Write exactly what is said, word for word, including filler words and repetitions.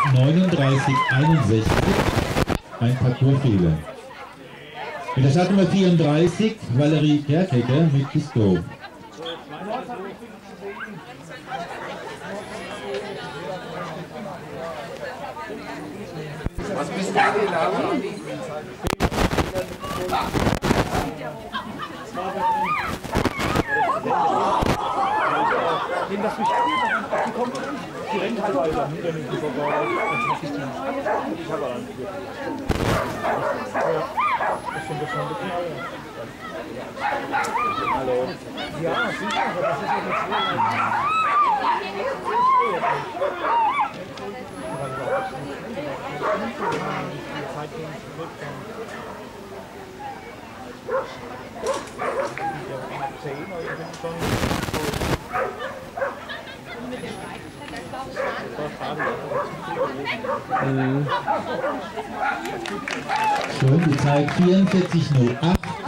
neununddreißig einundsechzig. Ein Parcoursfehler. Mit der Startnummer vierunddreißig, Valerie Kerkecker mit Disco. Was bist du denn da? Nehmen das nicht ab, die kommt nicht. Die rennt halt weiter hinter dem vorbei. Dann schaffe ich die nicht. Ich habe einen. Ja, das ist schon ein bisschen hallo. Ja, sicher, aber das ist ja nicht Schön, die Zeit vierundvierzig null acht.